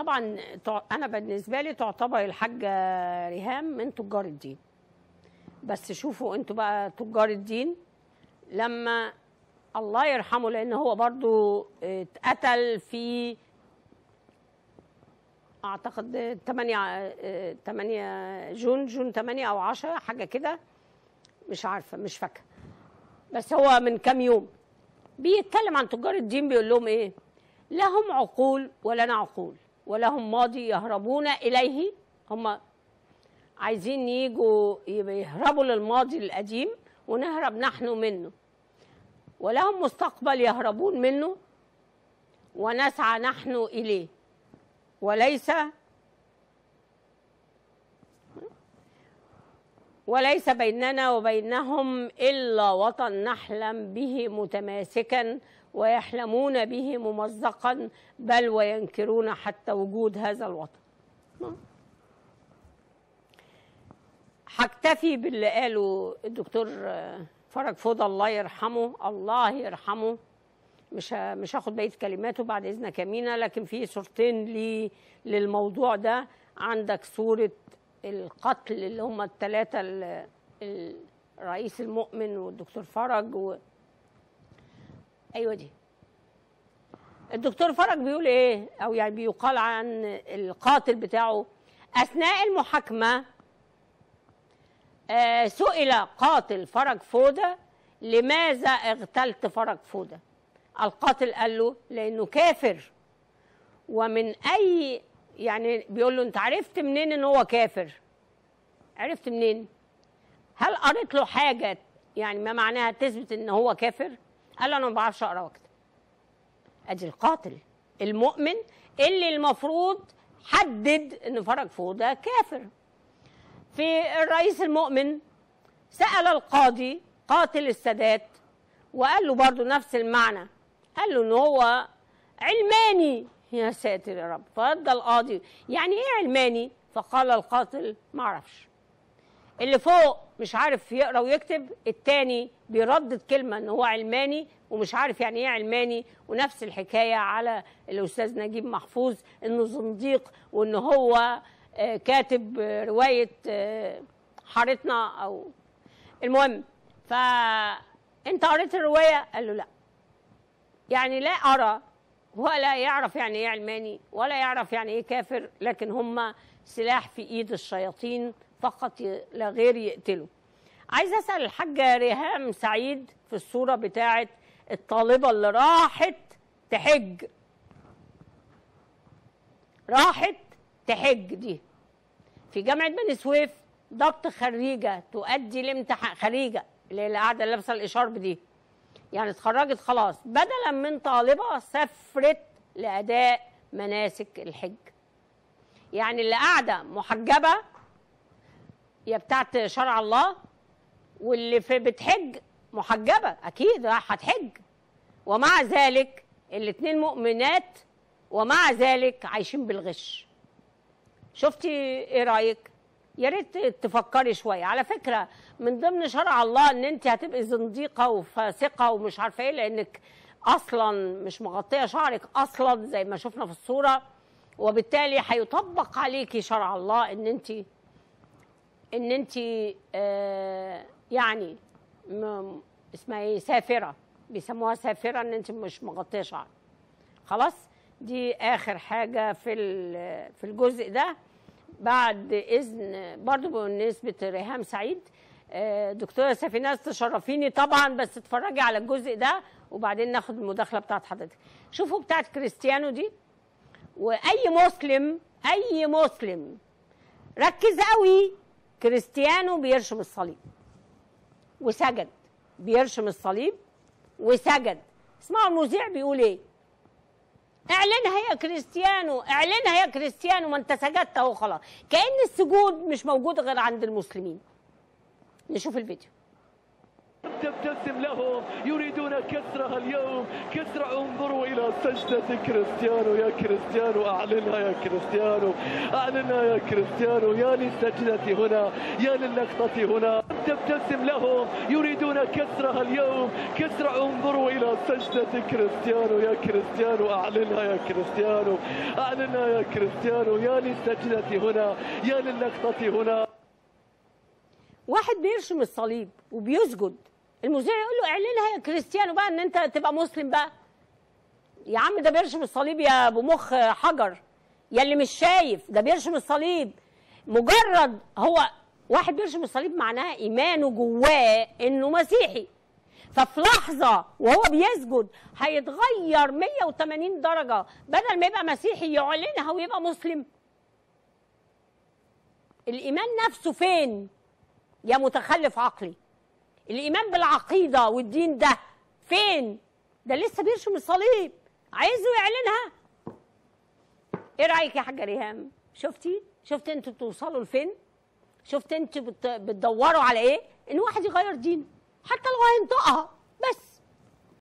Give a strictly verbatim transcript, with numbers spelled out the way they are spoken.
طبعا انا بالنسبه لي تعتبر الحاجه ريهام من تجار الدين. بس شوفوا انتوا بقى تجار الدين لما الله يرحمه، لان هو برضو اتقتل في اعتقد تمانية جون جون تمانية او عشرة حاجه كده، مش عارفه مش فاكره، بس هو من كام يوم. بيتكلم عن تجار الدين بيقول لهم ايه؟ لهم عقول ولنا عقول ولهم ماضي يهربون اليه. هم عايزين يجوا يهربوا للماضي القديم ونهرب نحن منه، ولهم مستقبل يهربون منه ونسعى نحن اليه، وليس وليس بيننا وبينهم إلا وطن نحلم به متماسكا ويحلمون به ممزقا، بل وينكرون حتى وجود هذا الوطن. هكتفي باللي قاله الدكتور فرج فوضى الله يرحمه، الله يرحمه. مش مش هاخد بقيه كلماته بعد اذنك يا مينا، لكن في صورتين لي للموضوع ده. عندك صوره القتل اللي هم الثلاثه، الرئيس المؤمن والدكتور فرج و... ايوه دي. الدكتور فرج بيقول ايه، او يعني بيقال عن القاتل بتاعه اثناء المحاكمه. آه سئل قاتل فرج فوضى لماذا اغتلت فرج فوضى؟ القاتل قال له لانه كافر. ومن اي يعني بيقول له انت عرفت منين ان هو كافر؟ عرفت منين؟ هل قريت له حاجه يعني ما معناها تثبت ان هو كافر؟ قال له انا ما بعرفش اقرا واكتب. ادي القاتل المؤمن اللي المفروض حدد ان فرج فوضى كافر. في الرئيس المؤمن سأل القاضي قاتل السادات وقال له برضو نفس المعنى، قال له ان هو علماني. يا ساتر يا رب. فرد القاضي يعني ايه علماني؟ فقال القاتل ما اعرفش. اللي فوق مش عارف يقرا ويكتب، التاني بيردد كلمه ان هو علماني ومش عارف يعني ايه علماني. ونفس الحكايه على الاستاذ نجيب محفوظ انه زنديق وان هو كاتب روايه حارتنا او المهم. فانت قريت الروايه؟ قال له لا. يعني لا ارى ولا يعرف يعني ايه علماني ولا يعرف يعني ايه كافر، لكن هم سلاح في ايد الشياطين فقط لا غير يقتلوا. عايزه اسال الحاجه ريهام سعيد في الصوره بتاعه الطالبه اللي راحت تحج، راحت تحج دي في جامعه بني سويف، ضبط خريجه تؤدي الامتحان، خريجه اللي قاعده لابسه الاشارب دي، يعني اتخرجت خلاص، بدلا من طالبه سافرت لاداء مناسك الحج. يعني اللي قاعده محجبه يا بتاعت شرع الله، واللي في بتحج محجبه اكيد رايحه تحج، ومع ذلك الاثنين مؤمنات ومع ذلك عايشين بالغش. شفتي ايه رايك؟ يا ريت تفكري شويه. على فكره من ضمن شرع الله ان انت هتبقي زنديقه وفاسقه ومش عارفه ايه، لانك اصلا مش مغطيه شعرك اصلا زي ما شفنا في الصوره، وبالتالي هيطبق عليكي شرع الله ان انت ان انت آه يعني اسمها ايه، سافره، بيسموها سافره ان انت مش مغطيه شعرك. خلاص دي اخر حاجه في في الجزء ده. بعد اذن برضو بالنسبه ريهام سعيد، دكتوره سفيناز تشرفيني طبعا، بس اتفرجي على الجزء ده وبعدين ناخد المداخله بتاعت حضرتك. شوفوا بتاعت كريستيانو دي، واي مسلم اي مسلم ركز قوي، كريستيانو بيرشم الصليب وسجد، بيرشم الصليب وسجد. اسمعوا المذيع بيقول ايه، اعلنها يا كريستيانو، اعلنها يا كريستيانو، ما انت سجدت اهو خلاص. كأن السجود مش موجود غير عند المسلمين. نشوف الفيديو. تبتسم لهم، يريدون كسرها اليوم، كسر. انظروا إلى سجدة كريستيانو، يا كريستيانو أعلنها، يا كريستيانو أعلنها، يا كريستيانو، يا للسجدة هنا، يا للقطة هنا. تبتسم لهم، يريدون كسرها اليوم، كسر. انظروا إلى سجدة كريستيانو، يا كريستيانو أعلنها، يا كريستيانو أعلنها، يا كريستيانو، يا للسجدة هنا، يا للقطة هنا. واحد بيرشم الصليب وبيسجد، المذيع يقول له اعلنها يا كريستيانو بقى ان انت تبقى مسلم بقى. يا عم ده بيرشم الصليب يا ابو مخ حجر، يا اللي مش شايف، ده بيرشم الصليب. مجرد هو واحد بيرشم الصليب معناها ايمانه جواه انه مسيحي، ففي لحظه وهو بيسجد هيتغير مية وتمانين درجه، بدل ما يبقى مسيحي يعلنها ويبقى مسلم. الايمان نفسه فين يا متخلف عقلي؟ الايمان بالعقيده والدين ده فين؟ ده لسه بيرشم الصليب عايزه يعلنها. ايه رايك يا حاجه ريهام؟ شفتي شفت انتوا بتوصلوا لفين؟ شفت انتوا بت... بتدوروا على ايه؟ ان واحد يغير دينه حتى لو هينطقها بس.